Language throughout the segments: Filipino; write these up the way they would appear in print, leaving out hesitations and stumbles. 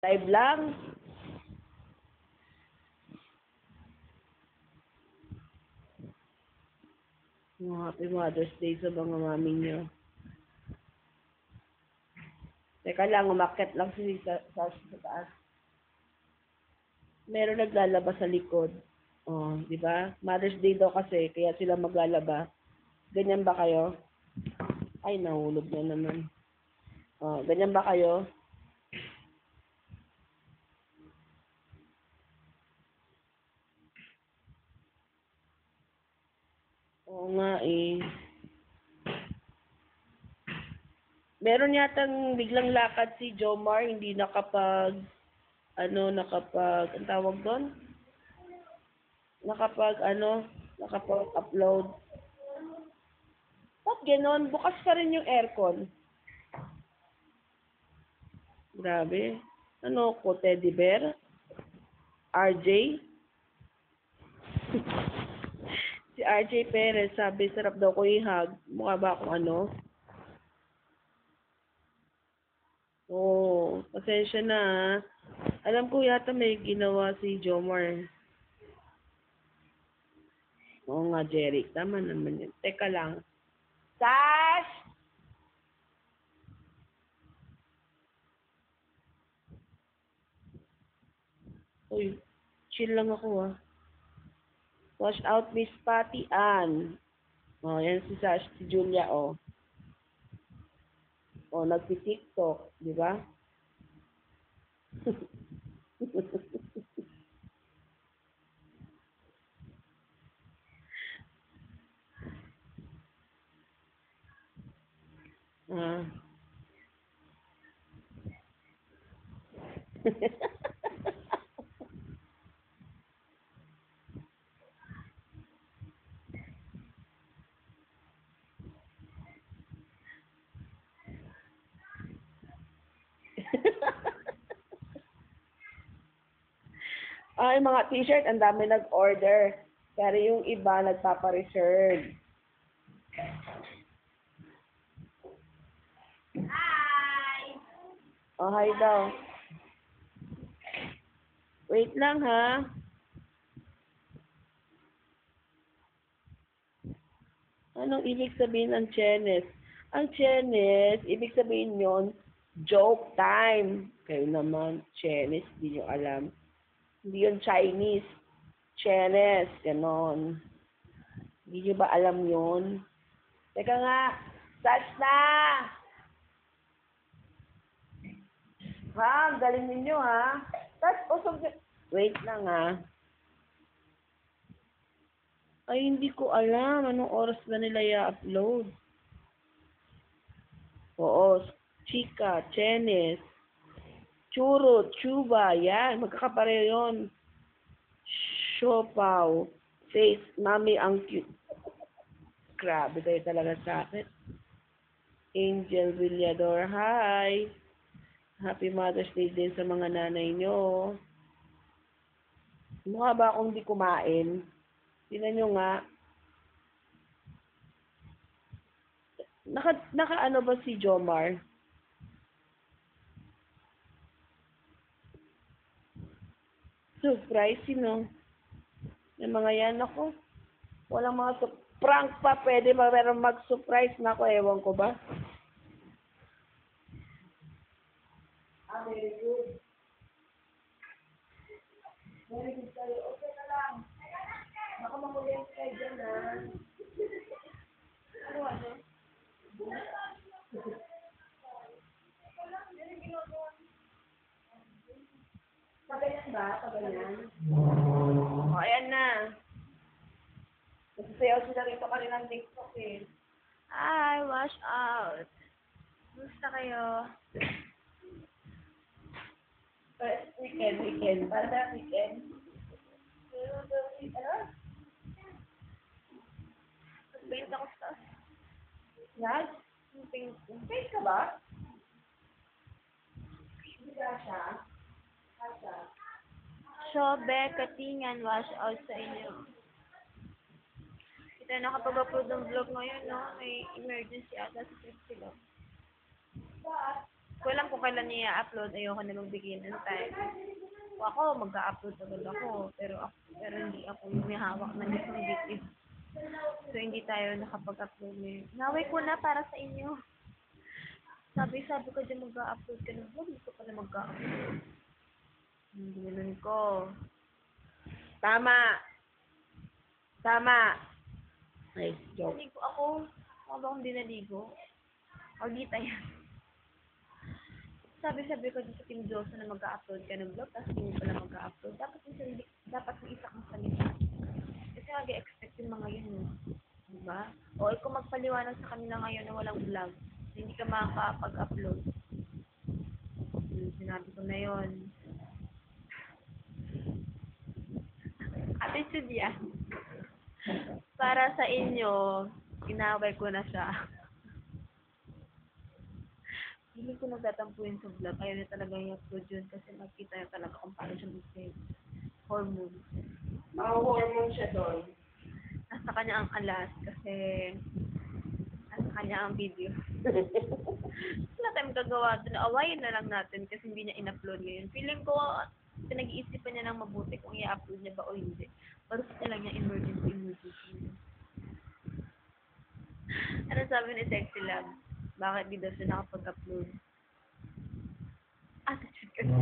Live lang. Happy Mother's Day sa mga mami nyo. Teka lang, umakyat lang sa taas. Meron naglalaba sa likod. Oh, di ba? Mother's Day daw kasi, kaya sila maglalaba. Ganyan ba kayo? Ay, nahulog na naman. Oh, ganyan ba kayo? Oo nga eh. Meron yatang biglang lakad si Jomar, hindi ang tawag doon? Nakapag-upload. Ba't ganon? Bukas pa rin yung aircon. Grabe. Ano ko, teddy bear? RJ? Si RJ Perez, sabi, sarap daw ko i-hug. Mukha ba akong ano? Oo, pasensya na ha. Alam ko yata may ginawa si Jomar. Oo nga, Jeric. Tama naman yun. Teka lang. Sash! Uy, chill lang ako ah. Watch out, Miss Patty Ann. Oh, yan si Sash, si Julia, oh. Oh, nagpi-TikTok, di ba? Ah. Ay, mga t-shirt, ang dami nag-order. Pero yung iba, nagpapa-reserve. Oh, hi daw. Wait lang, ha? Anong ibig sabihin ng Chinese? Ang Chinese, ibig sabihin yon joke time. Kayo naman, Chinese, di nyo alam. Hindi yun Chinese. Chinese, ganon. Hindi nyo ba alam yun? Teka nga, touch na! Ha, ang galing ninyo ha. Touch, usog nyo. Wait lang ha. Ay, hindi ko alam anong oras na nila i-upload. Oo, chika, Chinese, churro, chuba, yan, magkakapareho yun. Siopaw, face, mami, ang cute. Grabe kayo talaga sa akin. Angel Villador, hi. Happy Mother's Day din sa mga nanay nyo. Mukha ba akong di kumain? Tingnan nyo nga. Naka ano ba si Jomar? Surprise, sino? Yung mga yan, ako. Walang mga prank pa, pwede ba meron mag-surprise na ako, ewan ko ba? Ah, very good. Very good kayo. Okay na lang. Baka mamulit kayo dyan, ha? Ano? Paganyan ba? Paganyan? O, ayan na. Nagsasayaw sila rito kanina ng TikTok eh. Hi, wash out. Gusto kayo? Weekend. Para sa weekend. Ano? Paint ako sa Yan? paint. Paint ka ba? Hindi ka siya. Kasha. Shobe, katingan, wash out sa inyo. Kita nakapag-upload ng vlog ngayon, no? May emergency ata sa sila. Bakit? Ko alam kung kailan niya i-upload. Ayoko na magbigay ng time. Kung ako, mag-upload agad ako. Pero hindi ako yung may hawak ng disability. So, hindi tayo nakapag-upload ngayon. Naway ko na para sa inyo. Sabi ko dyan mag-upload ka ng vlog. Hindi ko pala mag-upload. Hindi ko. Tama. Ay, joke. Naligo ako. Ako ba akong dinaligo? Audita yan. Sabi ko dito sa Team Joso na mag-upload ka ng vlog, tapos hindi pala mag-upload. Dapat may isa kang salita. Kasi mag-expect yung mga yun. Diba? O kung magpaliwanag sa kanila ngayon na walang vlog, hindi ka makakapag-upload. Sinabi ko na yun. Attitude yan. Para sa inyo, inaway ko na siya. Hindi ko nagtatampuin sa vlog. Ayaw na talaga yung upload yun kasi makita niya talaga kung paano siya mag-save. Hormone. Mga hormone siya doon. Nasa kanya ang alas kasi nasa kanya ang video. Wala tayong gagawa doon. Awayin na lang natin kasi hindi niya in-upload ngayon. Feeling ko, pinag-iisipan niya ng mabuti kung i-upload niya ba o hindi. Parang niya lang niya emergency. Ano sabi ni Sexy Lab? Bakit di daw siya nakapag-upload? Attitude kasi.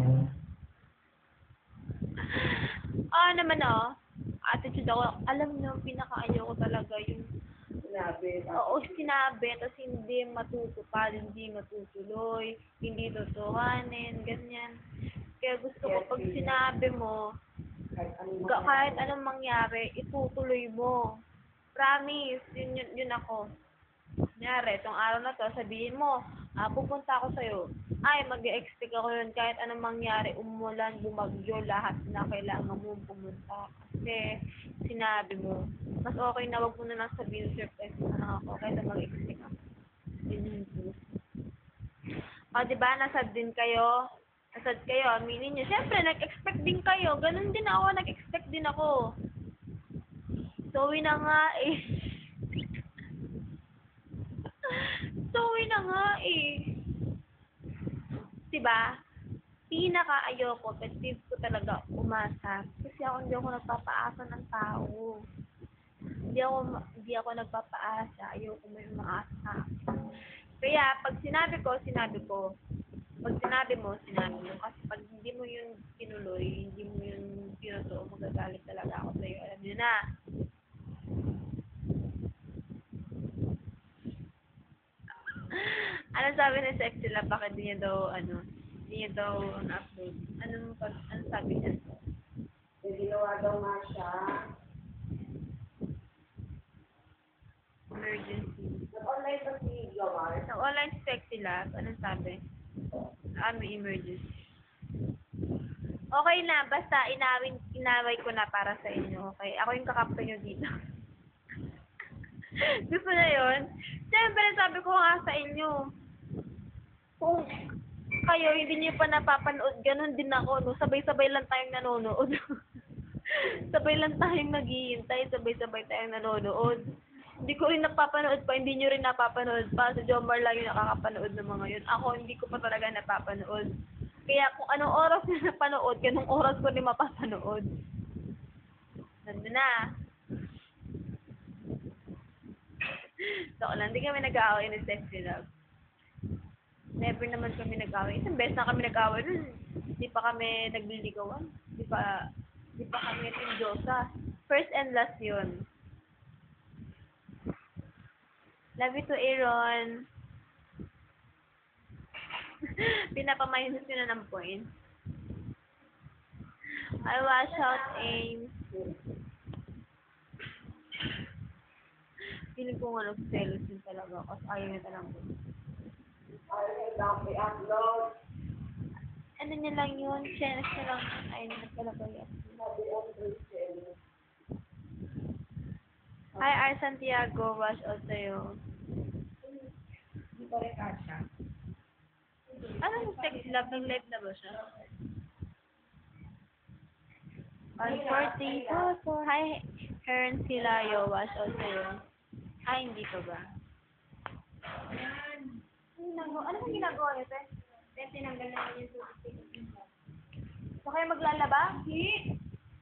Naman attitude ako. Alam niyo, pinaka-ayaw ko talaga yung Sinabi. oo, sinabi, tapos hindi matutupad, hindi matutuloy, hindi totohanin, ganyan. Kaya gusto ko pag sinabi mo, kahit anong mangyari, itutuloy mo. Promise, yun ako. Kunyari, itong araw na to, sabihin mo, pupunta ako sa'yo. Ay, mag-expect ako yun kahit anong mangyari, umulan, bumagyo, lahat na kailangan mo pumunta. Kasi, sinabi mo, mas okay na wag mo na lang sabihin, surprise mo na ako, kaysa mag-expect ako. Yun yung truth. O, diba, nasad kayo, aminin nyo. Siyempre, nag-expect din kayo. Ganun din ako, nag-expect din ako. So, na nga eh. Diba? Pinaka-ayoko, pet peeve ko talaga umasa. Kasi hindi ako nagpapaasa ng tao. Hindi ako nagpapaasa. Ayoko may umaasa sa akin. Kaya, pag sinabi ko. Pag sinabi mo. Kasi pag hindi mo yun tinuloy, hindi mo yun tinuto, magagalit talaga ako sa'yo. Alam niyo na. Ano sabi ni Sexy Lab? Bakit di niya daw upload? Ano sabi niya? Ginawa daw nga siya. Emergency. Nag-online ba si Gawar? Sa online Sexy Lab, anong sabi? May emergency. Okay na, basta inaway ko na para sa inyo, okay? Ako yung kakampi nyo dito. Gusto na yun? Siyempre, sabi ko nga sa inyo, kung kayo hindi niyo pa napapanood, ganun din ako, no? Sabay-sabay lang tayong nanonood. Sabay lang tayong naghihintay, sabay-sabay tayong nanonood. Hindi ko rin napapanood pa, hindi niyo rin napapanood pa. Si Jomar lang yung nakakapanood ng mga yun. Ako, hindi ko pa talaga napapanood. Kaya kung anong oras na napanood, ganung oras ko rin mapapanood. Nandun na. So, hindi kami nag-aaway ni Sexy Love. Never naman kami nag-aaway. Isang beses na kami nag-aaway nun. Hindi pa kami nagliligawan. Hindi pa kami Team Josa. First and last yun. Love you to Aaron. Pinapamahinus yun na ng point. I wash out aim. Feeling ko nga nag-selos din talaga kasi ayaw niya talaga. I-upload. Ano niya lang yun? Chenes niya lang. Ayaw niya talaga yan. Hi, R. Santiago. Wash out sa'yo. Hindi pa rin kasha. Ano yung Sexy Love? Nag-live na ba siya? 140. Hi, Heron Silayo. Wash out sa'yo. Ay, hindi pa ba? Ano bang ginagawa niyo, te? Kaya tinanggal naman yung tubig. So kayo maglalaba? Hindi.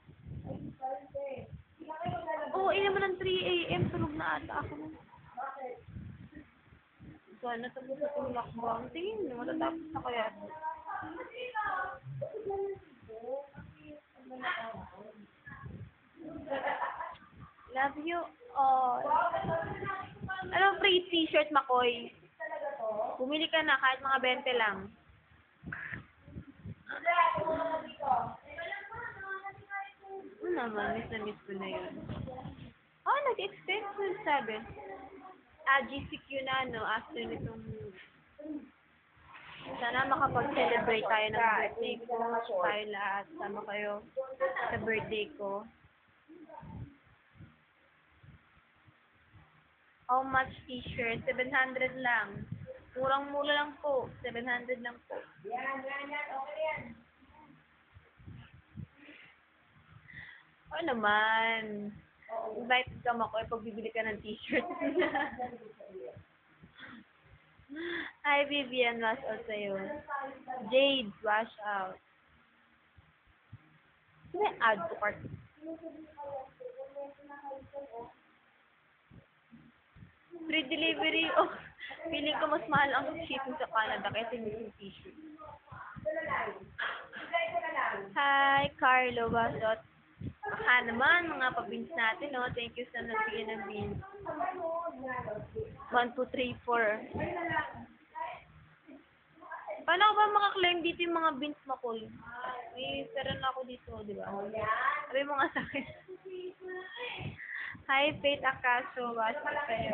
Oo, ina mo ng 3 a.m. Tulog na ata ako. Bakit? Sana tapos na tulak mo. Tingin nyo, matatapos na kaya. Love you all. Anong free t-shirt, Makoy? Bumili ka na kahit mga 20 lang. Ano naman, miss na miss ko na yun. Oh, nag-expect ko sabi. GCQ na, no, after nitong sana makapag-celebrate tayo ng birthday ko. Tayo lahat. Sama kayo sa birthday ko. How much t-shirt? 700 lang. Murang-mura lang po. 700 lang po. Yan. Okay yan. O naman. Invite ka mo ako pag bibili ka ng t-shirt. Hi, Vivian. Wash out sa'yo. Jade, wash out. May add to cart. Free delivery. Oh, feeling ko mas mahal ang shipping sa Canada kaysa yung t-shirt. Hi, Carlo. Wash out. Baka naman, mga pabins natin, no? Thank you sa nagbigay ng beans. 1, 2, 3, 4. Paano ko ba makaklaim dito yung mga beans, Makoy? May pera na ako dito, di ba? Sabi mo nga sa akin. Hi, Faith Acaso. Wash out kayo.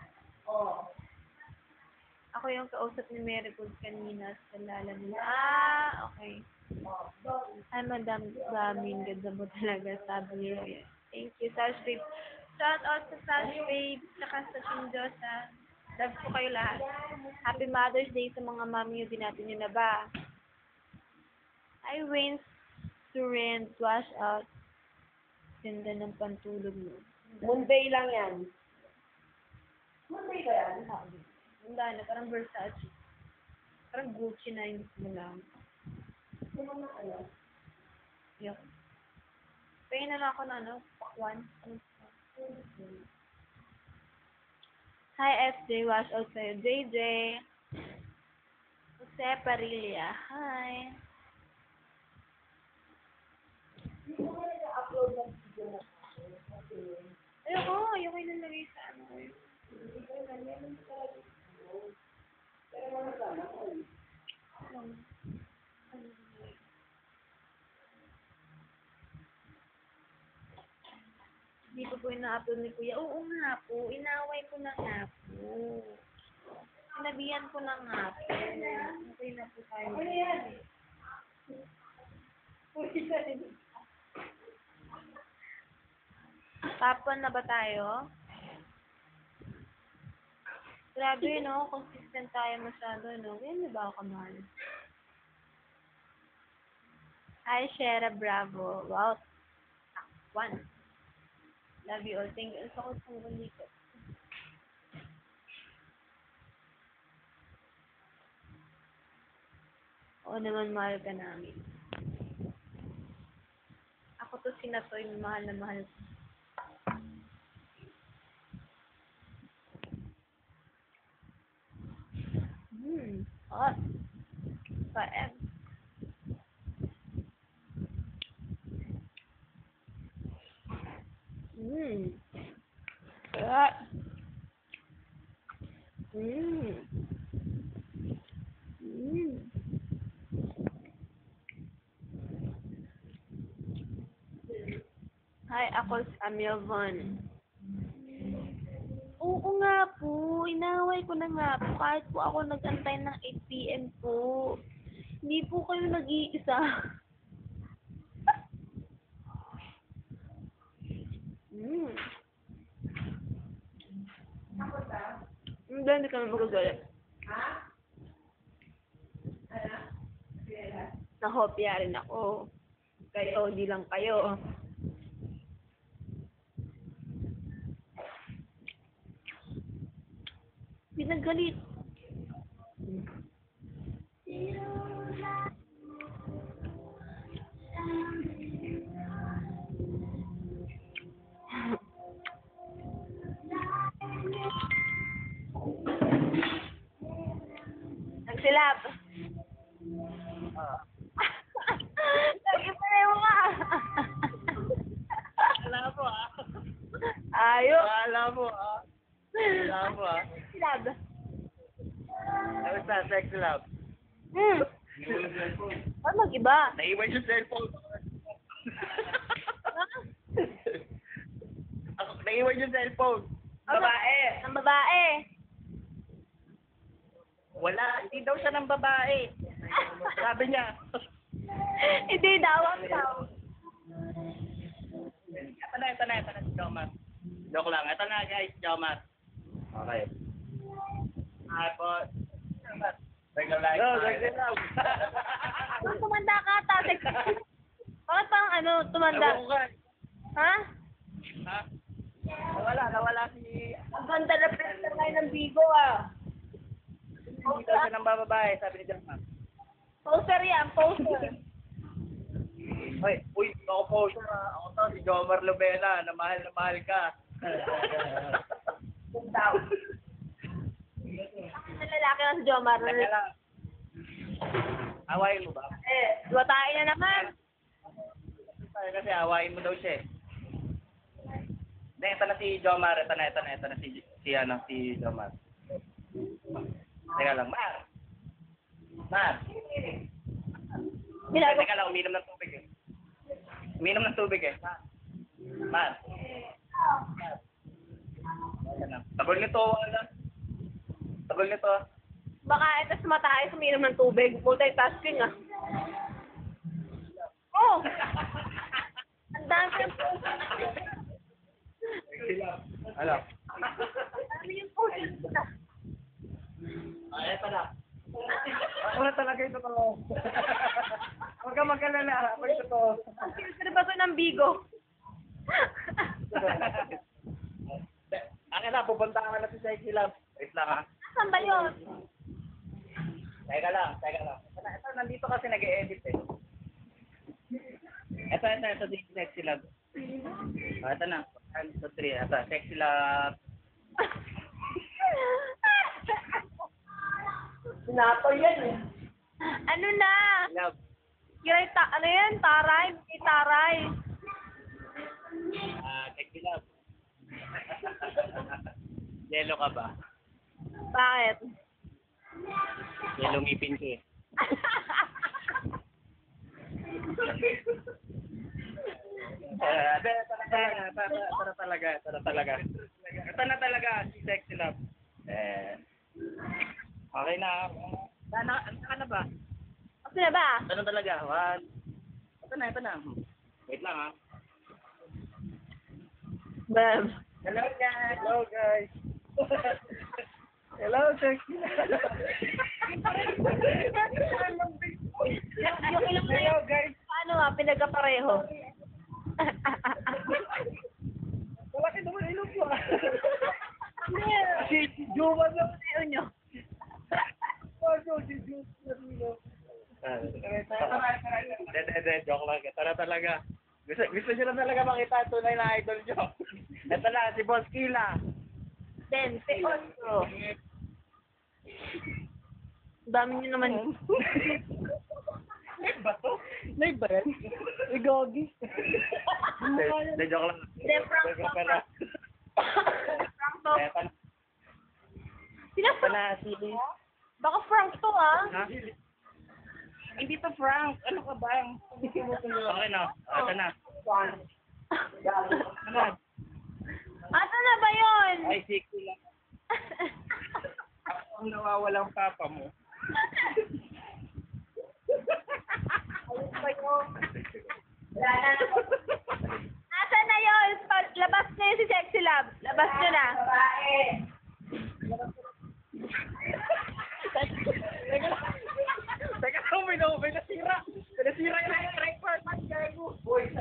Ako yung kausap ni Mary Gold kanina sa lalamig. Okay. Ay, Madam Gamin, ganda mo talaga, sabi niyo. Thank you, Sash Babe. Shout out sa Sash Babe, saka sa Chinjosa. Love ko kayo lahat. Happy Mother's Day sa mga mami nyo, dinati nyo na ba? Hi, Wayne Surrend, wash out. Ganda ng pantulog mo. Monday lang yan. Monday ba yan? Ganda na, parang Versace. Parang Gucci na yung mo lang. Yuck. Pahingin na lang ako na, pakwan. Hi, FJ. Wash out sa'yo. JJ. Jose Parilla. Hi. Ayoko. Ayoko yung nalagay sa ano. Hindi ko po ina-upload ni Kuya. Oo nga po. Inaway ko na nga po. Sinabihan ko na nga po. Okay na po tayo. Ano yan? Tapon na ba tayo? Grabe, no? Consistent tayo masyado, no? Ganyan ba ako kamahal? Hi, Shera Bravo. Wow. One. Love you all. Thank you. Ang sakot ng ulit ko. Oo naman, mahal ka namin. Ako to sinatoy, mahal na mahal. Hot. 5M. Sarap. Hi, ako si Amel Von. Oo nga po, inaway ko na nga po. Kahit po ako nag-antay ng 8 p.m. po. Hindi po kayo nag-iisa. Hindi ka na magagalit. Ha? Ano? Nahopya rin ako. Kayo, hindi lang kayo. Pinagalit. Nagsilab. Nag-ipare mo ka. Alam mo ah. Ayo. Alam mo ah. Alam mo ah. Silab. Ano sa sex love? Ano mag-iba? Naiwan yung cellphone. Ako, naiwan yung cellphone. Babae. Ang babae. Wala, hindi daw siya ng babae. Sabi niya. Hindi daw ang daw. Ito na, Jomar. Joke lang. Ito na guys, Jomar. Okay. Tapos, Regular life. No, regular life. Kung tumanda ka, tatek. Bakit pang tumanda? Ewan ko ka. Ha? Ha? Nawala si... Ang ganda na printer ngayon ng Bigo Hindi daw siya ng bababae, sabi ni Jomar. Poster yan, poster. Uy, ako po siya. Ako to, si Jomar Lubena, na mahal ka. Kung daw. Ang lalaki na si Jomar. Teka lang. Awayin mo ba? Duwatain na naman. Kasi awayin mo daw siya eh. Hindi, ito na si Jomar. Ito na si Jomar. Teka lang, Mar. Teka lang, uminom ng tubig eh. Mar. Tabol nito. Baka ito sumatay, suminom ng tubig. Multitasking Oh! Ang dami yung poster. Ano? Ang dami yung poster. Ito na. Ako na talaga ito to. Huwag ka magkalala. Ako ito to. Ang filter ba ito ng Bigo? Akin na, pupunta ka na si Sexy Love. Wait lang ha. Saan ba yun? Teka lang. Ito, nandito kasi nag-e-edit eh. Ito si Sexy Love. Ito na. 1, 2, 3. Ito, Sexy Love. Sinato yan eh. Ano na? Love. Kiray ano yan? Taray? May taray. Sexy Love. Yelo ka ba? Bakit? Yelo ngipin ko eh. Ito na talaga si Sexy Love. Okay na. Ano ka na ba? Ano na ba? Ito na talaga. Ito na. Wait lang ha. Bam. Hello guys. Hello Sexy Love. Yung ilong na yun, guys. paano pinagkapareho? Malaki naman ilong mo. Si Juma na. Ano nyo? Joke lang. Ito na talaga. Gusto nyo na talaga makita ang tunay na idol nyo. Ito na, si Boss Kila. 28. Dami nyo naman. Ba to? May ba yan? May gogi. Joke lang. Hindi, prank to. Prank to. Ito Sinasa? na, si... Baka prank to Ha? Hindi to Frank. Ano ka ba? Okay na. Ito na. Ano na ba yun? Ay, sexy lang. Ako ang nawawalang papa mo. Ayun pa yun. Nasaan na yun? Labas na yun si Sexy Love. Labas nyo na. Teka lang, may nasira. Nasira yung electric part.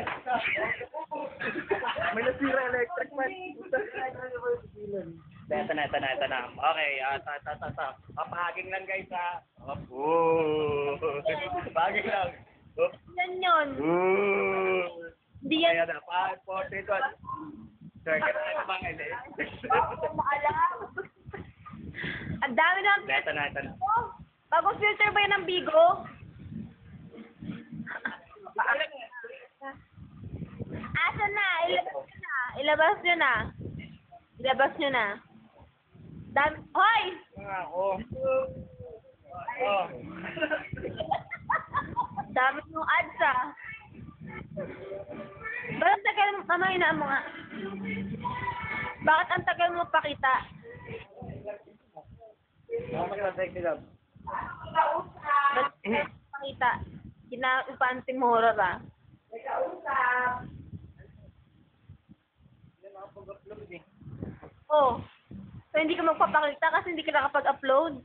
May nasira electric part. Ito ito na. Okay, papahaging lang guys ha. Oh. Papahaging lang. Oh. Yan yun. Hindi yan. Kaya na, 5, 4, 3, 2. Sir, kaya ba ngayon eh? Maalam. Ang dami ng... Ito na. Bagong filter ba yan ng Bigo? Asan na? Ilabas nyo na. Dami... Hoy! Oh. Dami ng ads ah. Bakit ang tagal mo? Mamahinaan mo nga. Bakit ang tagal mo pakita? Bakit pakita? Kinaupanting horror ah. Oh. So hindi ka magpapakita kasi hindi ka nakapag-upload.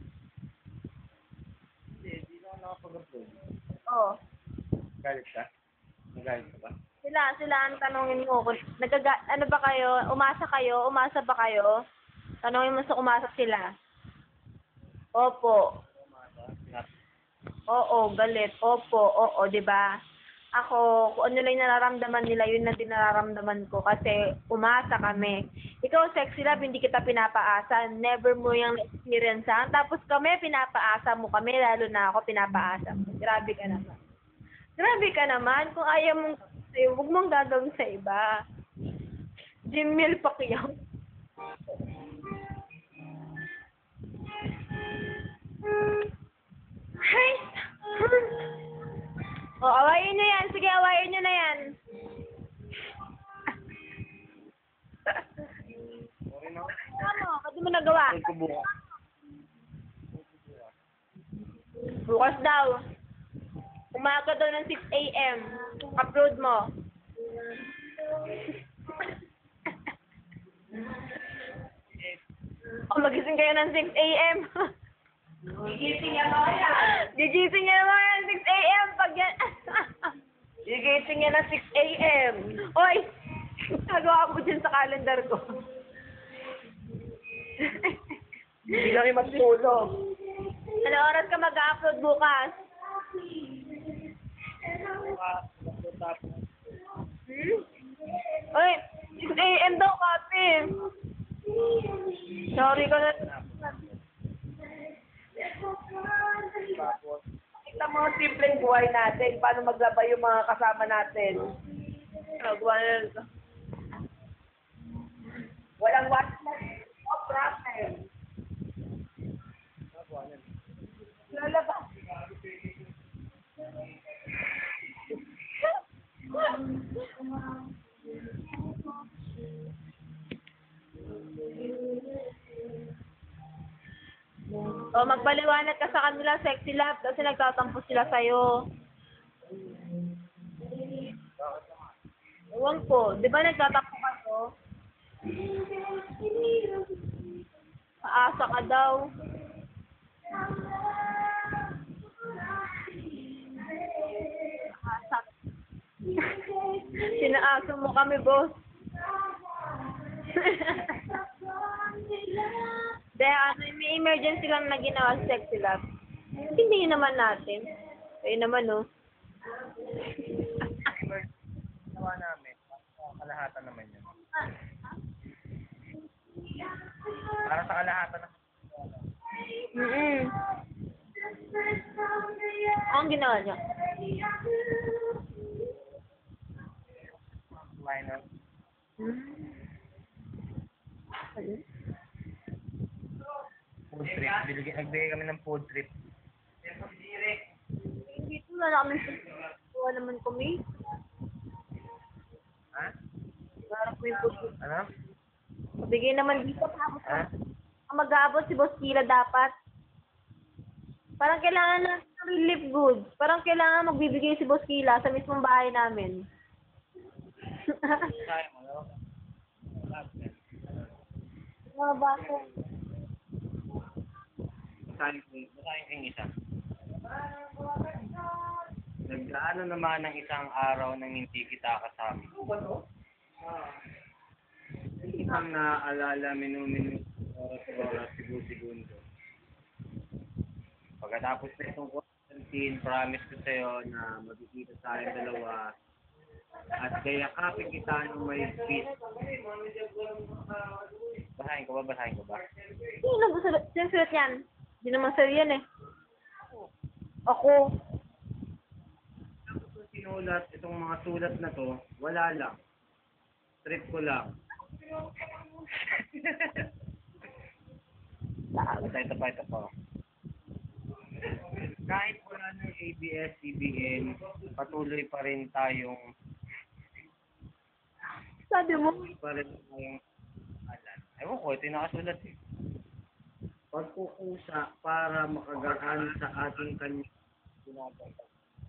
Hindi na nakapag-upload. Oh. Galit ka? Magalit ka ba? Sila ang tanongin mo kung ano ba kayo? Umasa ba kayo? Tanongin mo sa umasa sila. Opo. Oo, galit. Opo, oo, 'di ba? Ako, kung ano lang yung nararamdaman nila, yun na din nararamdaman ko kasi umasa kami. Ikaw, Sexy Love, hindi kita pinapaasa. Never mo yung experience ha? Tapos kami, pinapaasa mo kami, lalo na ako pinapaasa mo. Grabe ka naman. Kung ayaw mong sa'yo, huwag mong gagawin sa iba. Jimmy Pacquiao. Hey! O, awayin nyo yan. Sige, awayin nyo na yan. Ano? Kasi mo nagawa? Bukas daw. Umaga daw ng 6 a.m. Upload mo. O, magising kayo ng 6 a.m. Gigising niya naman ng 6 a.m. pag yan. Gigising niya ng 6 a.m. Oy! Nagawa ko dyan sa calendar ko. Hindi lang yung matulog. Ano oras ka mag-upload bukas? Oy! 6 a.m. daw, Kapi. Sorry ka na. Kita mo ang simpleng buhay natin, paano maglaba yung mga kasama natin. Nagawa na ito. Walang what? No problem. Lalaba. O, magpaliwanag ka sa kanila, Sexy Love, kasi nagtatampo sila sa'yo. Ewan ko, di ba nagtatampo ka to? Paasa ka daw. Paasa. Sinaaso mo kami, boss. Dahil may emergency lang na ginawa sa Sexy Love. Hindi naman natin. Kaya naman, no? Ginawa namin. Kalahatan naman yun. Para sa kalahatan naman. Ang ginawa niya? Minor. Food trip. Nagbigay kami ng food trip. Hindi ko na kami wala naman kami. Ha? Parang ko yung puso. Ano? Mabigay naman dito. Tapos Ha? ang mag-aabot si Boss Kila dapat. Parang kailangan na ng relief goods. Parang kailangan magbibigay si Boss Kila sa mismong bahay namin. Kaya mo, no? Mga baso. Masahin kong isa. Nagdaano naman ng isang araw nang hindi kita kasama. Isang naaalala, minu-minu oras, segundo. Pagkatapos na itong quarantine, promise ko sa'yo na magkikita tayong dalawa at kayakapin kita ng may peace. Basahin ko ba? Sino nagsusulat? Sino sulat yan? Hindi naman sa'yo yan eh. Ako. Kung sinulat itong mga sulat na to, wala lang. Trip ko lang. Ito pa. Kahit wala ng ABS-CBN, patuloy pa rin tayong ewan ko, ito yung nakasulat eh. Pagkukusa para makagaan sa ating kanyang ginagawa.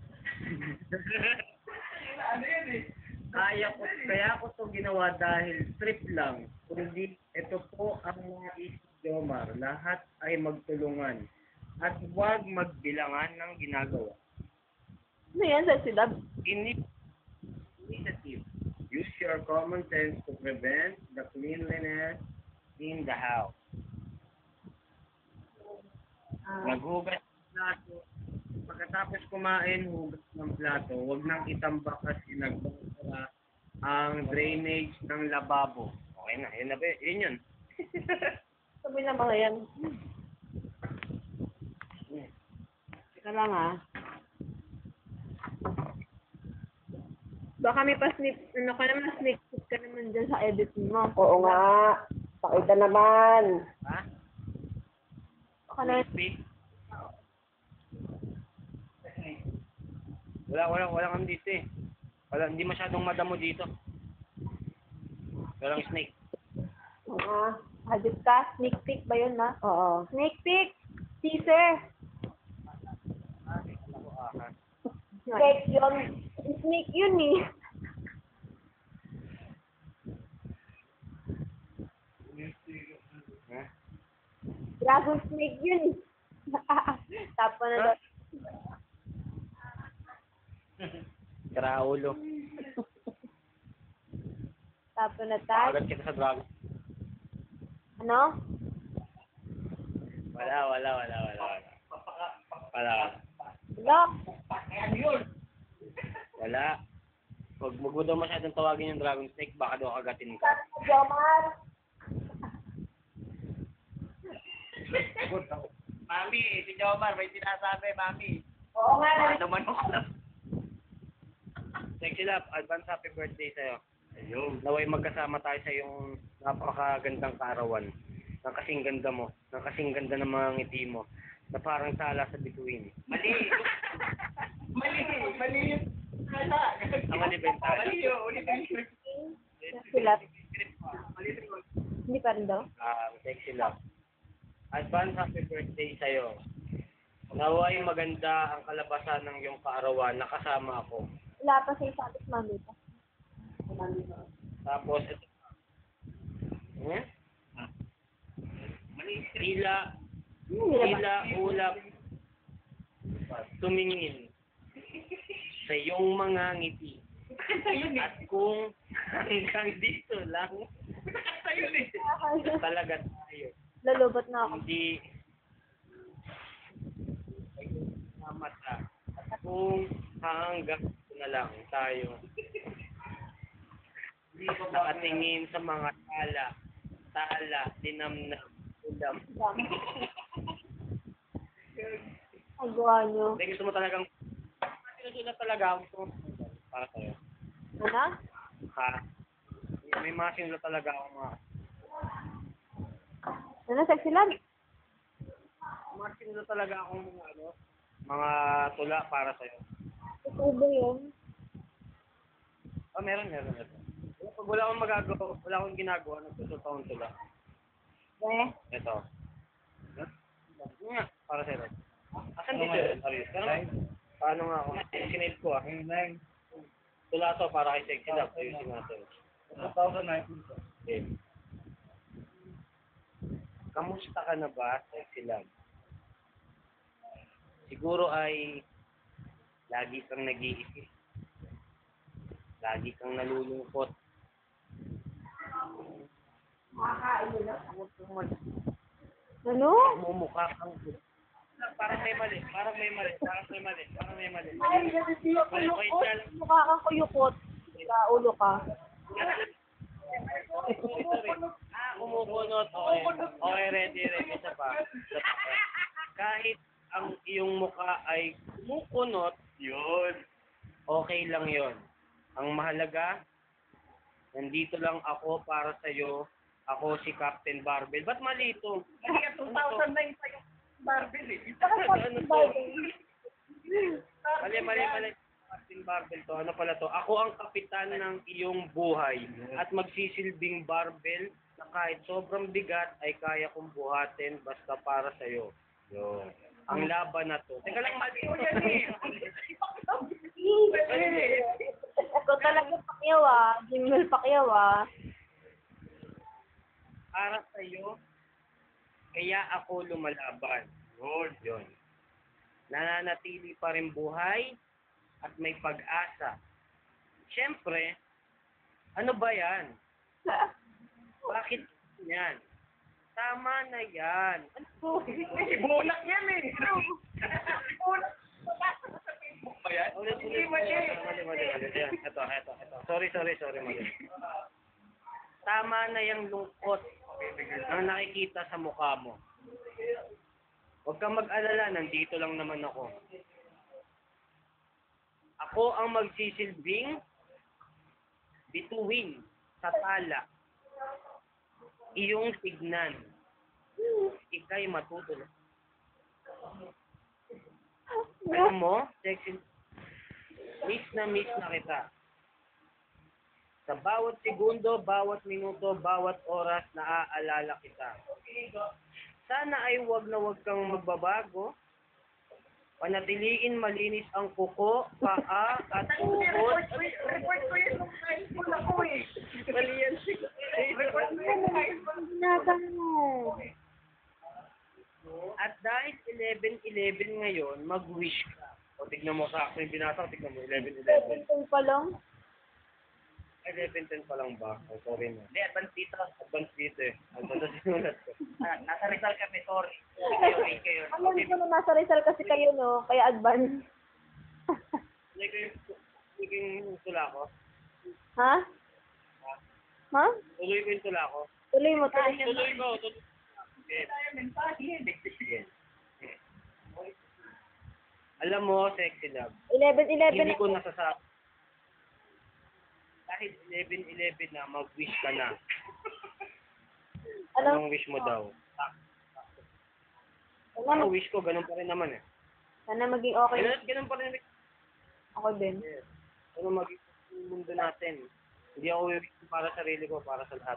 Kaya ko to ginawa dahil trip lang. Kundi ito po ang nais Jomar. Lahat ay magtulungan. At huwag magbilangan ng ginagawa. Ano yan sa silab? Initiative. Use your common sense to prevent the cleanliness in the house. Naghugas ng plato. Pagkatapos kumain, hugas ng plato. Huwag nang itambak kasi nagbasara ang drainage ng lababo. Okay na, yun na ba? Yun. Sabi na mga yan. Teka lang ah. Baka may pa-sneak, sneak peek ka naman dyan sa edit mo. Oo nga. Pakita naman. Ha? Baka na, Speak? Wala kami dito eh. Hindi masyadong madamo dito. Walang snake. oo. Edit ka, sneak peek ba yun ha? Oo. Sneak peek! Teaser! Fake yun. Snake yun eh. Ha? Dragon snake yun eh. Tapa na daw. Kraulo. Tapa na tayo. Agad kita sa dragon. Ano? Wala. Hello? Wala. Huwag mo daw masyadong tawagin yung dragon snake, baka daw kagatin ka. Jomar! Mami, si Jomar, may sinasabi, Mami. Oo nga. Naman ako lang. Sexy Love, advance happy birthday sa'yo. Ayun. Naway magkasama tayo sa iyong napakagandang kaarawan. Nang kasing ganda mo, nang kasing ganda ng mga ngiti mo, na parang sala sa bituin. Mali! Sala! Ang alibentado. Sila. Hindi pa rin daw? Sexy Love. Advance happy birthday sa'yo. Naway maganda ang kalabasan ng iyong kaarawan, nakasama ako. Wala pa sa isabit mamita. Tapos, ito. Tila ulap tumingin sa iyong mga ngiti. At kung hanggang dito lang, talaga tayo. Lalobot na ako. Hindi mata. At kung hanggang dito na lang tayo. Nakatingin sa mga tala, dinamnam, ulam. Ang gawa nyo. Hindi, gusto mo talagang, sinusulat talaga, gusto mo para sa'yo. Ano? Ha? May mga sinulat talaga ako mga, Ano, sexy lang? mga sinulat talaga ako mga tula para sa'yo. Ito ba yun? Meron. Pag wala akong magagawa, wala akong ginagawa, nagsusulat akong tula. Ito. Nga, para sa'yo. Asan dito yun? Paano nga ako? Sinave ko ah. Tula to para kay Sexy Love. Ayusin natin. 2019. Okay. Kamusta ka na ba, Sexy Love? Siguro ay lagi kang nag-iisip. Lagi kang nalulungkot. Ano? Mumukha kang parang may mali. Mukha kang kuyukot. Ulo ka. Kumukunot. Okay, ready. Isa pa. Kahit ang iyong mukha ay kumukunot, yun. Okay lang yun. Ang mahalaga, nandito lang ako para sa'yo. Ako si Captain Barbell. Ba't mali ito? Mali 2009 sa'yo, Barbell eh. Ano to? Mali. Captain Barbell to. Ano pala to? Ako ang kapitan ng iyong buhay at magsisilbing barbell na kahit sobrang bigat ay kaya kong buhatin basta para sa'yo. Yun. Ang laban na to. Teka lang, mali ko yan eh. Ito talaga Pacquiao Jimmy Pacquiao Para sa'yo, kaya ako lumalaban. Yun. Nananatili pa rin buhay at may pag-asa. Siyempre, ano ba yan? Bakit yan? Tama na yan. Ano? Bulak yan eh. Bulak. Ba yan? Ulit. Mali. Yan. Ito. Sorry, mali. Tama na yung lungkot ang nakikita sa mukha mo. Huwag kang mag-alala, nandito lang naman ako. Ako ang magsisilbing bituin sa tala. Iyong tignan. Ika'y matutulog. Alam mo, sexy, miss na kita. Sa bawat segundo, bawat minuto, bawat oras, naaalala kita. Sana ay wag kang magbabago. Panatiliin malinis ang kuko, paa, at tuhod. Report ko yan nung high school ako eh. Mali yan. Report ko yan nung high school. At dahil 11-11 ngayon, mag-wish ka. O tignan mo sa akin, binasa ko, tignan mo, 11-11. 11 pa lang? 11-10 pa lang ba? Oh, sorry na. Hindi, advance dito. Advance dito eh. Advance na sinulat ko. Nasa Rizal kami, sorry. Kayo. Alam ko na nasa Rizal kasi kayo, no? Kaya advance. Tuloy ko yung tula ko. Ha? Ha? Tuloy ko yung tula ko. Tuloy mo. Tuloy ko. Alam mo, sexy love. 11-11. Hindi ko nasasabi. Kahit 11-11 na, mag-wish ka na. Anong wish mo daw? Ang wish ko, ganun pa rin naman eh. Sana maging okay. Ganun pa rin. Ako din. Yes. Ano maging mundo natin. Hindi ako wish para sa sarili ko, para sa lahat.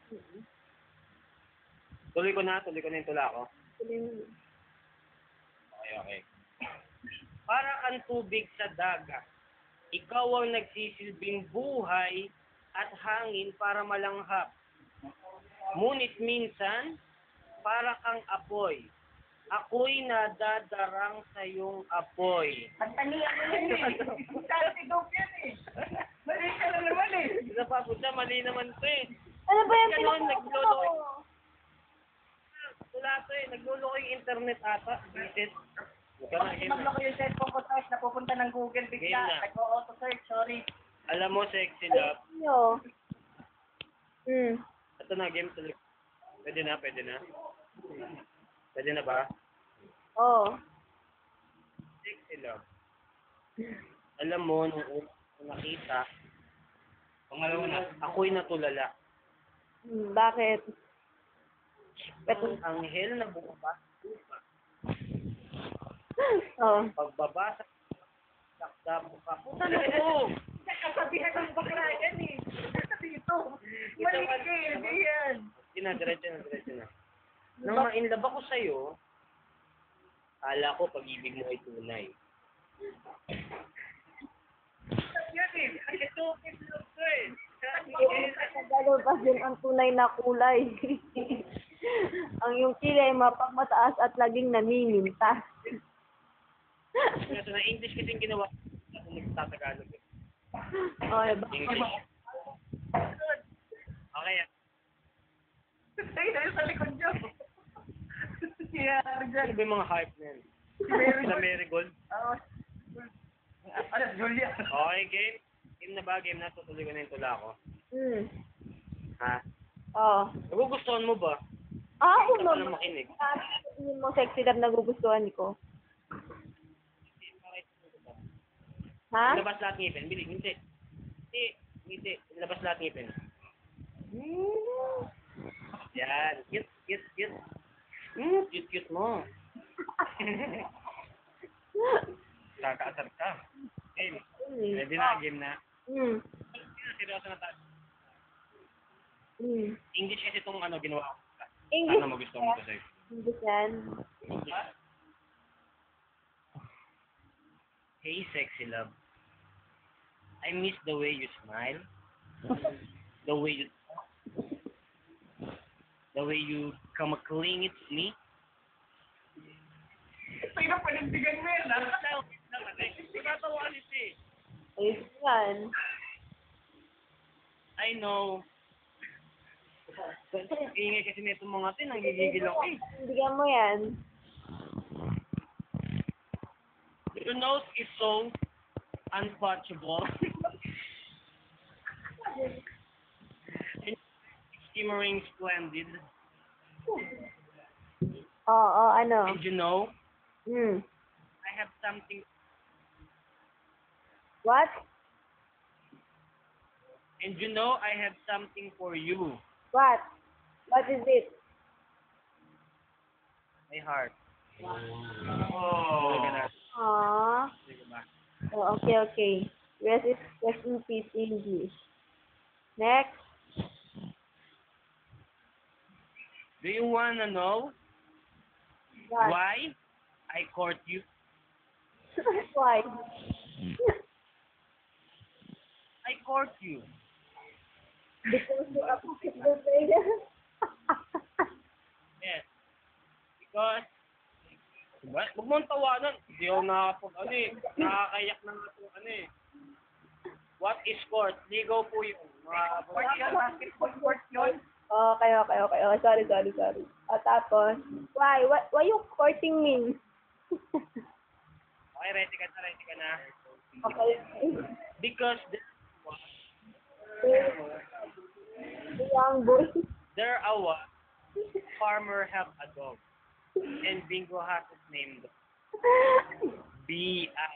Tuloy ko na yung tula ko. Tuloy mo. Okay. Para kang tubig sa dagat. Ikaw ang nagsisilbing buhay at hangin para malanghap. Ngunit minsan, para kang apoy. Ako'y nadadarang sa iyong apoy. Ang taniya mo yan eh. Kalasigaw yan eh. Mali ka na naman eh. Isa pa po siya, mali naman to eh. Ano ba yan? Ganon, nagluloko. Wala to eh, nagluloko yung internet ata. Visit. Pag magloko yung cellphone ko, search, napupunta ng Google Game bigla. na. Nag-auto-search, sorry. Alam mo, sexy love. Yo. Ito na, game tuloy. Pwede na. Pwede na ba? Oo. Sexy love. Alam mo, nung una ko nakita, pangalawa na, ako'y natulala. Bakit? Ang anghel na bumaba. Oo. Pagbabasa, sakda mo ka. Puta na ito! Kasabihan ng bakla yan eh. Dito. Mali ka eh, hindi yan. Diretso na. Nang ma-inlove ako sa'yo, kala ko pag-ibig mo ay tunay. Yan eh. Ito, ito eh. Nagalabas din ang tunay na kulay. Ang iyong kilay mapagmataas at laging namimintas. Ito na English kasi yung ginawa. Ako nagtatagalog. Okay ba? English. Okay. sa likod niyo. Ano ba yung mga hype na yan? Sa Marigold? Ano, Julia? Okay, game. Game na ba? Game na. Tutuloy ko na yung tula ko. Ha? Oo. Nagugustuhan mo ba? Ako Gusto ko na naman. makinig. Yung mo sexy love nagugustuhan ko. Ha? Labas lahat ngipin. Bili, hindi. Hindi. Labas lahat ngipin. Yan. Cute. Cute mo. Kakaasar ka. Game. Ready na, game na. Seryoso na tayo. English kasi itong ginawa ko. English. Sana magustuhan mo ko sa'yo. English yan. Hey, sexy love. I miss the way you smile. The way you come clingy to me. Ito yung panindigan mo yan, ha? Sigatawa ka nito eh. Ayos yan. I know. Ingay kasi nito mga tin, nanggigigil ako eh. Bigyan mo yan. Your nose is so untouchable. Shimmering splendid. Oo, ano? And you know, I have something. What? And you know, I have something for you. What? What is it? My heart. Aww. Oh, okay. Rest in peace, English. Next. Do you wanna know What? why I court you? Why? I court you. Because you are a football player. Yes. Because, diba? Huwag mong tawanan. Hindi ako nakakayak na nga ito, What is court? Ligaw po yun. Basketball court yun. Okay. Sorry. Tapos, why you courting me? Okay, ready ka na. Okay. Because The young boy. there are one farmer have a dog. And Bingo has his name. B.I.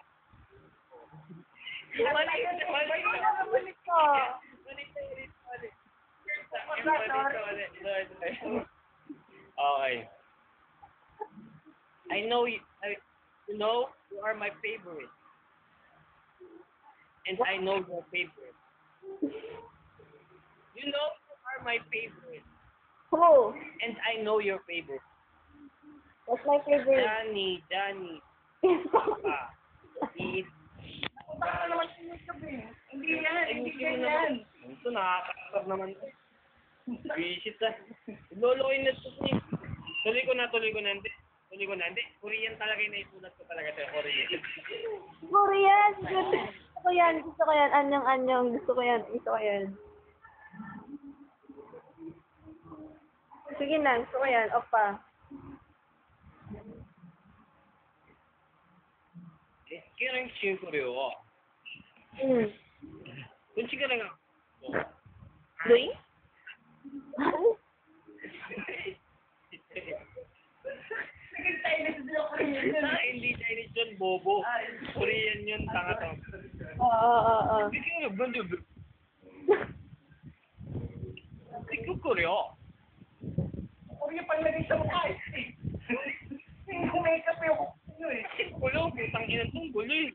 Okay. I know you are my favorite. And I know your favorite. You know you are my favorite. Who? And I know your favorite. What's my favorite? Johnny. Hindi yan. Ito, nakakasar naman. Visit na. Lolokin na ito. Tuloy ko na. Hindi. Korean talaga yung naisulat ko talaga sa Korean. Korean! Gusto ko yan. Anyong. Gusto ko yan. Sige na, gusto ko yan. Opa. Kaya 친구래요. 눈치가 nga. Doing? Hindi Chinese yun, bobo. Korean yun, tanga to. Oo. Speaking of Bundu, Korea. Korea pala naging sa mukha eh. Yung makeup yung Kulo, putang ina itong gulo eh.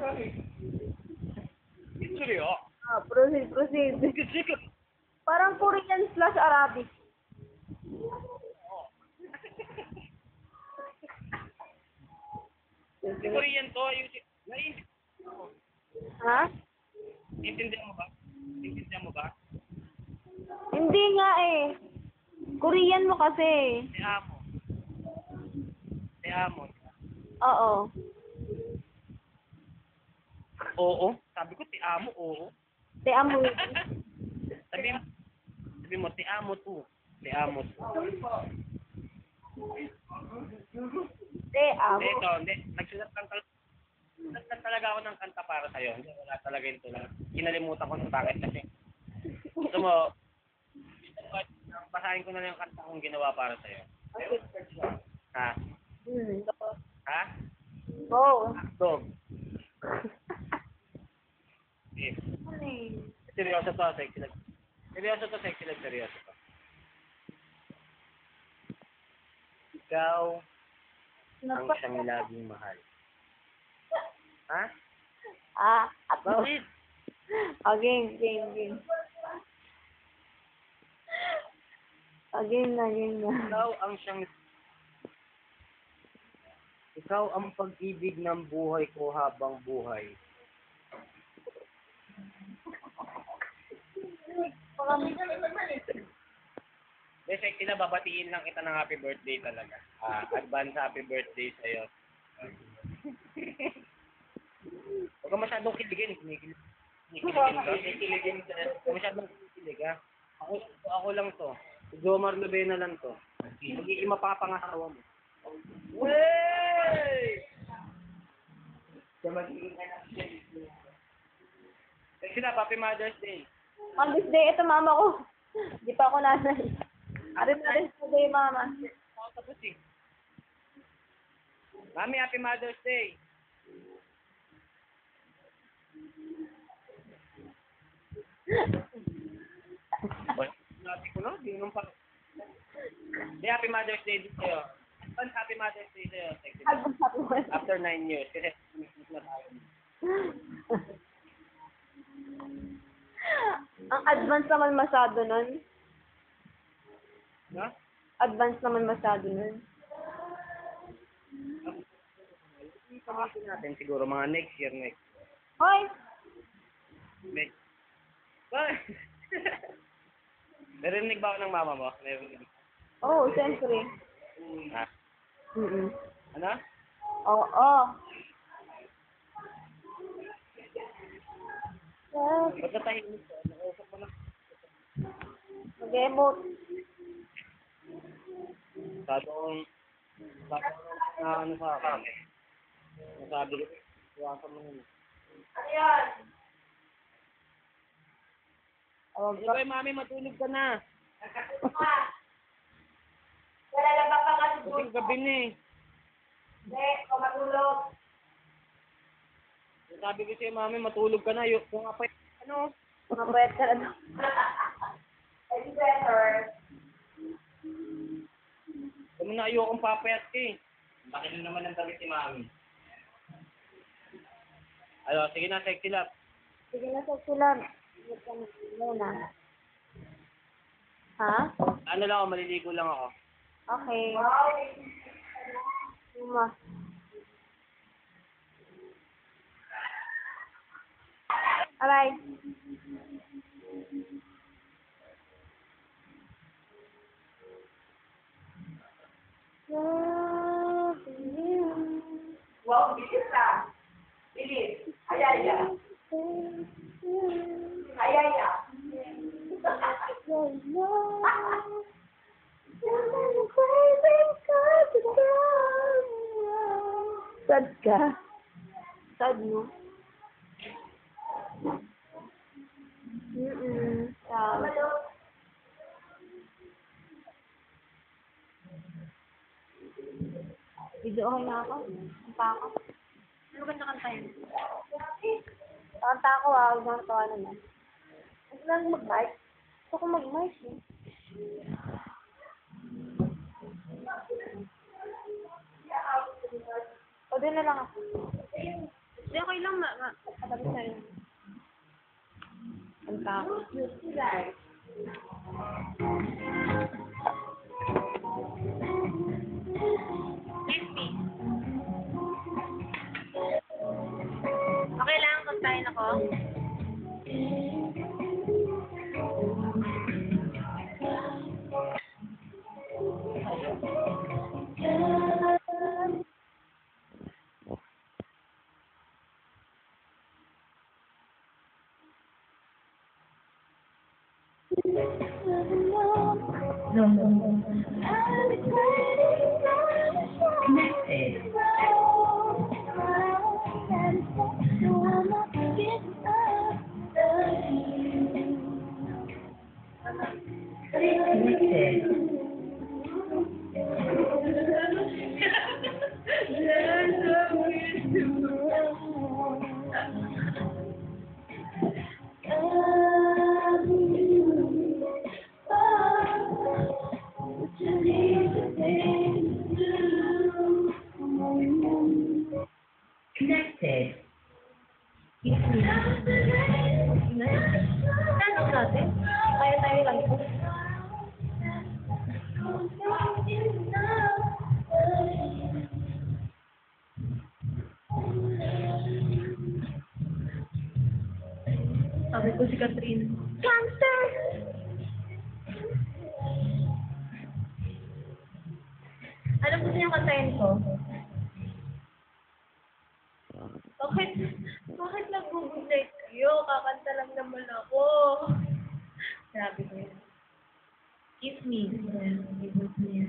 Korea. Proceed. Kasi Parang Korean/Arabic. si Korean to, Ha? Intindihan mo ba? Hindi nga eh. Korean mo kasi. Te amo. Oo. Oo. Sabi ko, te amo, oo. Te amo. Sabi mo, te amo to. Te amo. Te, amo. Hindi, ito, hindi. Nagsulat talaga ako ng kanta para sa'yo. Hindi, wala talaga yung tulad. Kinalimutan ko ng bakit kasi. Gusto mo, basahin ko na lang yung kanta kong ginawa para sa'yo. Ha? Ha? Go. Dog. Okay. Seryoso to, sexy lang. Seryoso to, sexy lang, seryoso to. Ikaw ang siyang laging mahal. Ha? Bakit? Game. Game na. Ikaw ang pag-ibig ng buhay ko habang buhay. Sexy na, babatiin lang kita ng happy birthday talaga. Advance happy birthday sa'yo. Huwag ka masyadong kiligin. Kiligin ka. Huwag ka masyadong kilig, ha? Ako lang to. Si Jomar Lubena lang to. Magiging mapapangasawa mo. Wey! Sexy na, Happy Mother's Day. On this day, ito mama ko. Di pa ako nanay. Happy Mother's Day, mama. Tapos eh. Mami, Happy Mother's Day. Natin ko na, di nung pa. Di, Happy Mother's Day din sa'yo. Advance Happy Mother's Day sa'yo. After 9 years. Kasi na tayo. Ang advance naman masyado nun. Ha? Advance naman masyado nun. Pamasin natin siguro mga next year. Hoy! Next. Narinig ba ako ng mama mo? Narinig. Oo, siyempre. Ha? Ano? Oo. Pagkatahimik ko, nakausap mo na. Mag-emote. Sadong ano sa akin. Nasabi ko, iwasan mo yun. Sige, mami, matulog ka na. Wala lang ba pang Kasing gabi na eh. Hindi, matulog. Sabi ko sa'yo, mami, matulog ka na. Kung nga pa, ano? Mapayat ka na daw. It's better. Kung na ayokong papayat ka eh. Bakit naman ang damit si mami? Ano, sige na, sexy lap. Sige na, sexulan. Muna. Ha? Ano lang ako, maliligo lang ako. Okay. Wow. Uma. Aray. Wow, bilis ka. Bilis. Ayaya. Ayaya. Sad ka? Sad mo? Sad. Video okay na ako. Kanta ako. Ano ba nakantayin? Kanta ako huwag nang tawa naman. Gusto lang mag-mic? Gusto ko mag-mic eh. O, din na lang ako. Hindi, okay lang. Katabi sa'yo. Kanta ako. Okay lang, kantahin ako. Connected. Tanong natin. Tayo lang po. Sabi ko si Catherine. Cancer! Ano po niyo kantayin ko? Bakit nag-google kayo? Kakanta lang naman ako. Sabi ko yun. Kiss me. Kiss me.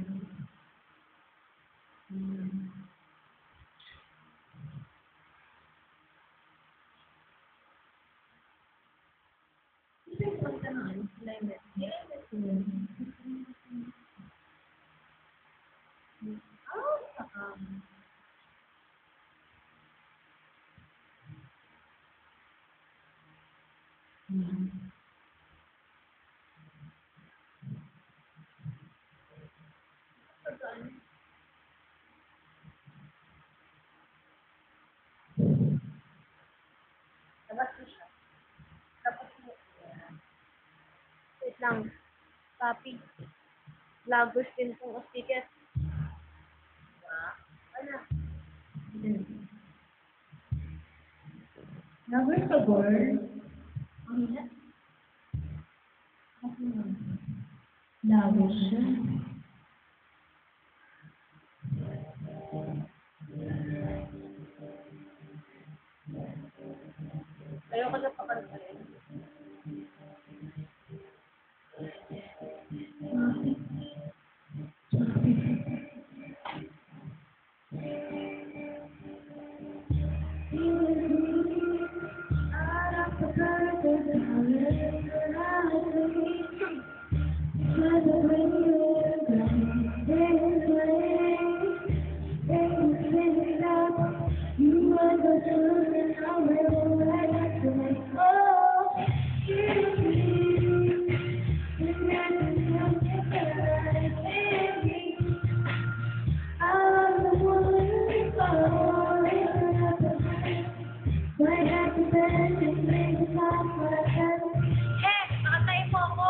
Wait lang. Papi. Lagos din pong ticket. Number ka, girl. Lagos siya. Ayoko na pakanta rin. Nakatain mo ako.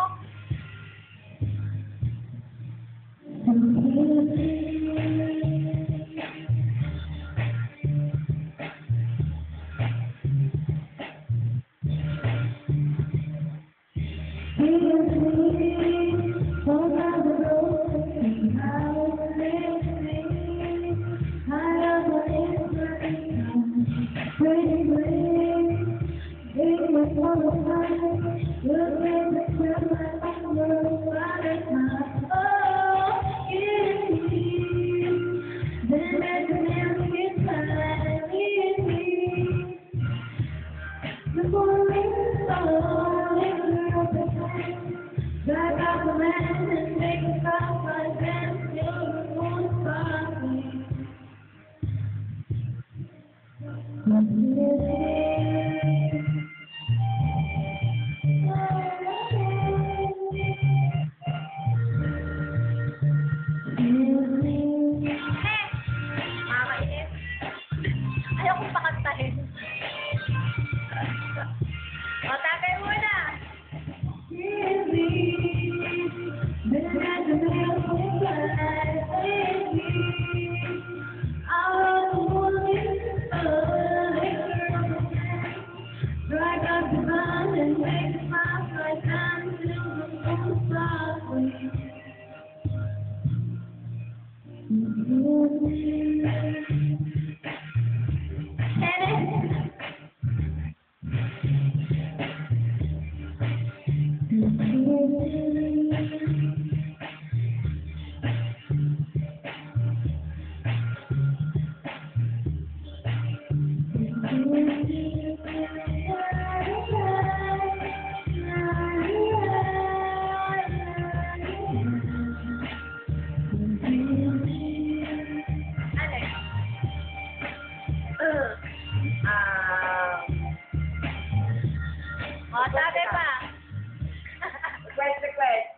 O, sabi pa. Request.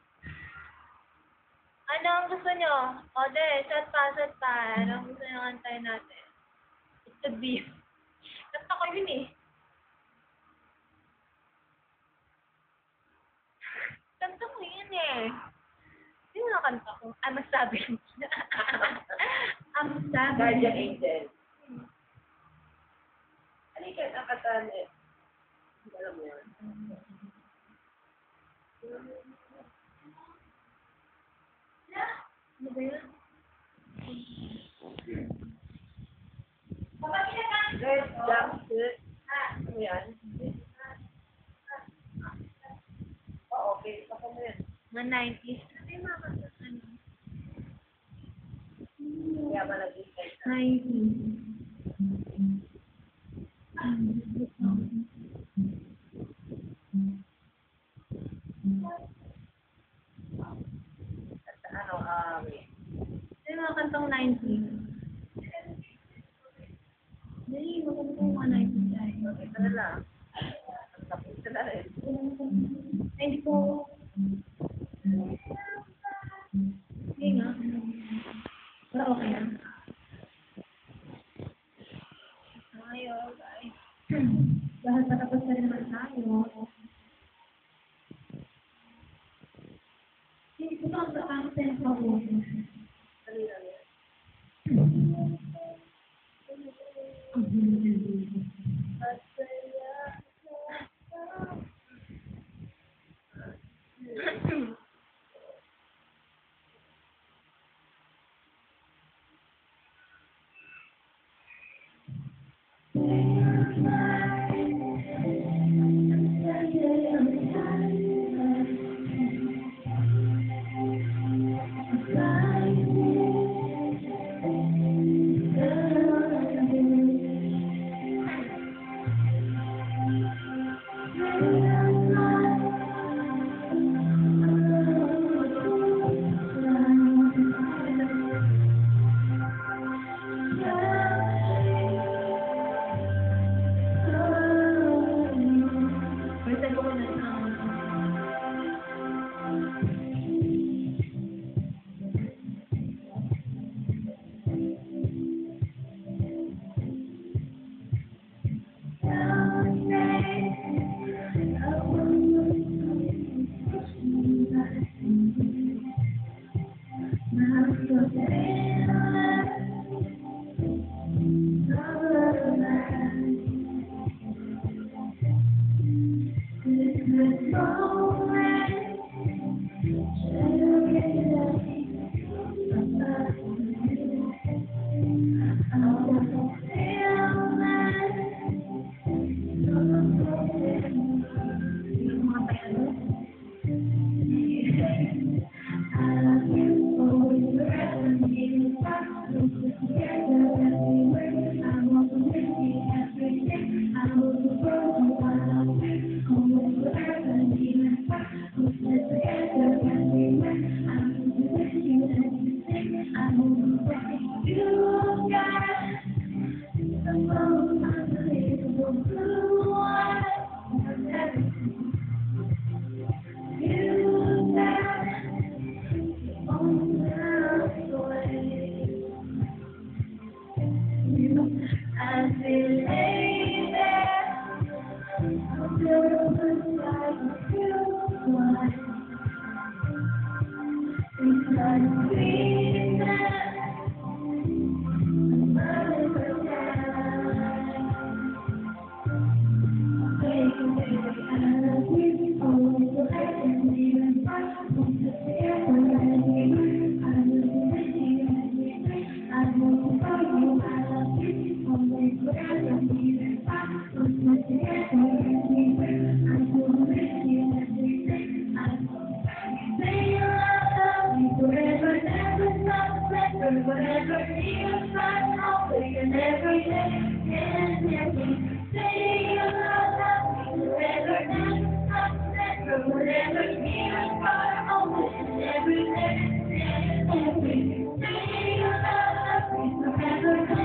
Ano ang gusto nyo? O, shot pa. Ano ang gusto nyo kantayin natin? It's a beef. Kanta ko yun eh. Kanta ko yun eh. Sino na kanta ko? I'm a savage. I'm a savage. Guardian Angel. Ano yung ang katan eh? Hindi alam mo yan. Ano ba yun? Red jumpsuit. Ano yan? Oh, okay. Baka mo yan. Mga 90s. Ano yung mga kanta? Ano? Kaya ba nag-isay? 90s. Ano, Ano yung mga kantang 90s? Dali, magandang mga 90s tayo. ito na lang. Tapos ka na rin. Ay, hindi ko. Hindi nga. Pero okay lang. Tayo, guys. Dahil patapos na rin naman tayo. Hindi ko lang bakit tayo sa ulo.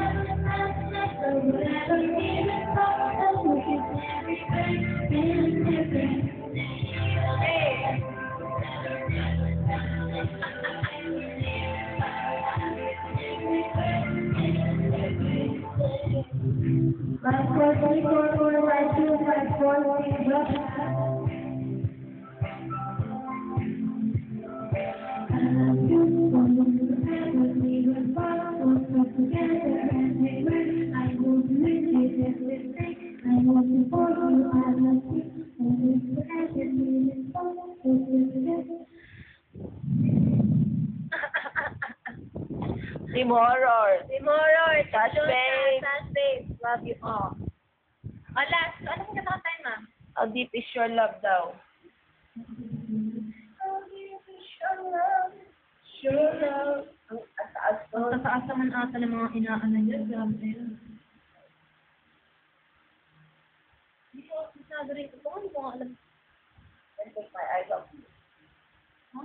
Thank you. Team Horror. Tomorrow, Touch base. Touch base. Love you all. Oh, last. Ano kung nakatayin, ma'am? How deep is your love daw? Sure love. Ang taas Ang nun. tataas naman ata ng mga inaano niya. Grabe na yun. Hindi ko masyado rin ito. Hindi ko nga alam. And take my eyes off you. Ha?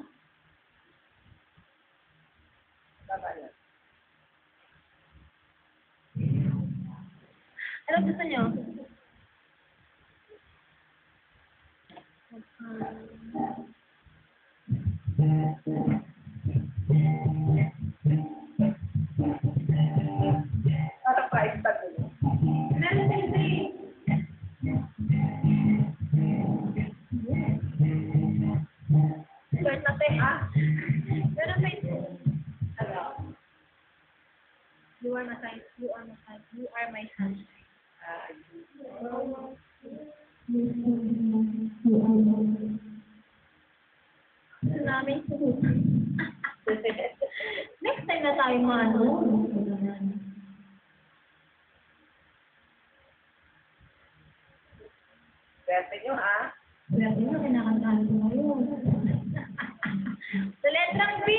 Tama na. Ano gusto niyo? Parang price tag mo. Meron din free. Short na tayo. Meron pa ito. Ano? You are my sunshine. You are my sunshine. You are my sunshine. Gusto namin. Next time na tayo mano. Swerte nyo, ha? Grabe na, kinakantahan ko ngayon. Sa letrang B!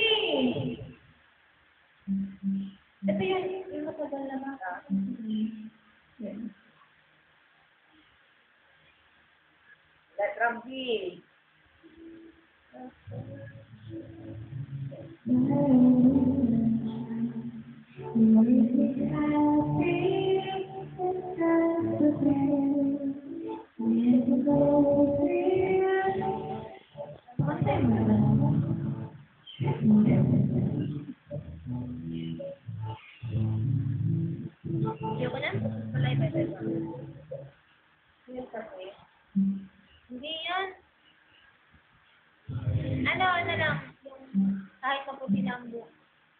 Ito yun, yung matagal na ba? Yan. Letrang B. Ayoko na? Wala iba. Yun kasi. Hindi yan. Ano lang, yung kahit maputi na ang buhok.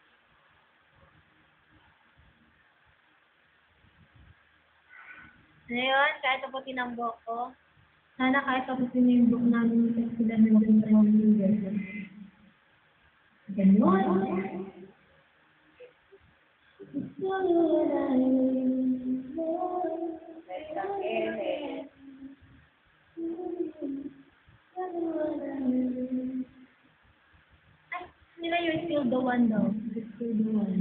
Ano yun? Kahit maputi na ang buhok ko. Sana kahit maputi na yung buhok namin kasi sila nandun sa yung girlfriend. Ganon. Letrang N. Ay, nila you're still the one daw. You're still the one.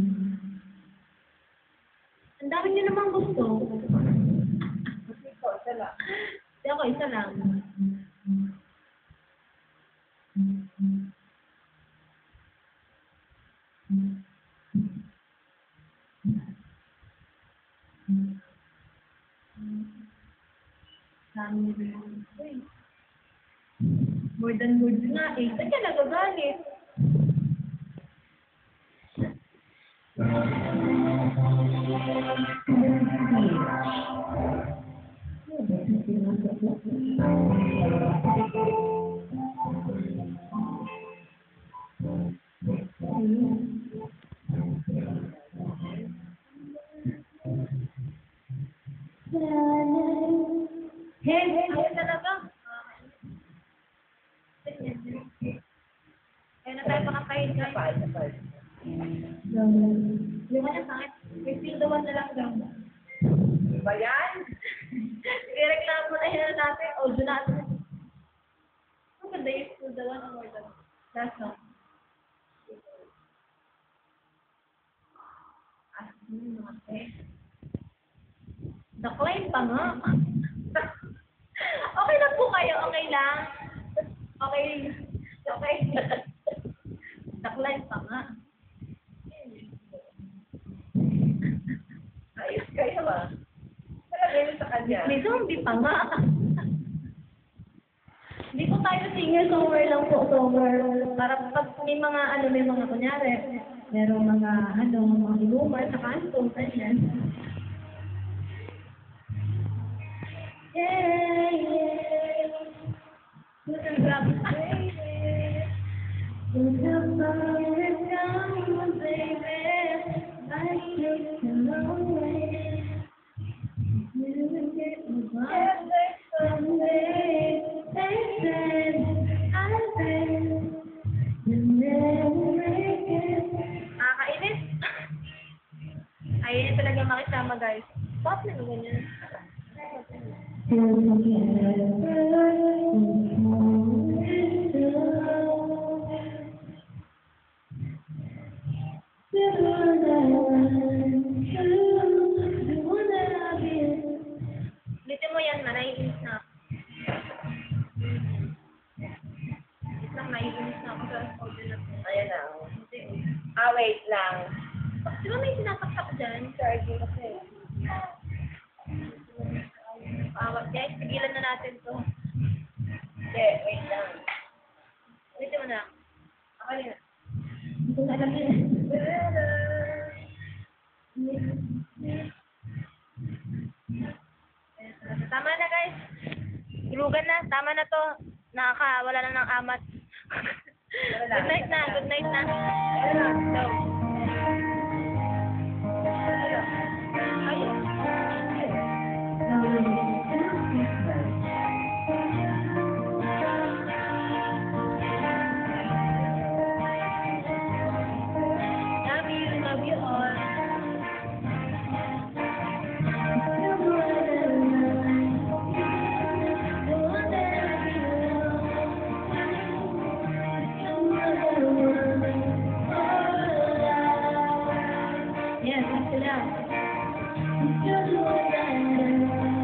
Ang dami niyo namang gusto. Ikaw, isa lang. Hindi ako, isa lang. Dami niyo rin. Uy. More than nga eh. Saan ka nagagalit? Hey, ayun talaga. Kaya na tayo pakapahin guys. Isa pa. Yung ano sa akin, may still the one na lang daw. Ba yan? I-reklamo na yun natin. O, doon natin. Ang ganda yung still the one or the last song. Naklaim pa nga. Okay lang po kayo, okay lang. Okay. Okay. Naklaim pa nga. Ayos kayo, ha? Talaga yun sa kanya. May zombie pa nga. Hindi po tayo singer-songwriter lang po, songwriter. Para pag may mga kunyari, merong mga mga inuman sa kanto, ganyan. Yeah, yeah. Grabe, baby. Put the fire down, baby. I take it away. You get me by someday. They said I said you never make it. Nakakainis. Ayun talaga makisama, guys. Bakit na ganyan? Ulitin mo yan, naiinis na ako. Isang naiinis na ako sa audio na to. Ayan na. Oh. Hindi. Wait lang. Di ba may sinasaksak dyan? Charging kasi. Awat, guys, tigilan na natin to. Hindi, wait lang. Ulitin mo na. Okay na. Hindi ko alam yun. Tama na, guys. Tulugan na. Tama na to. Nakakawala na ng amat. Good night na. Good night na. Go. Ayun. Love you all. Yes, that's it out.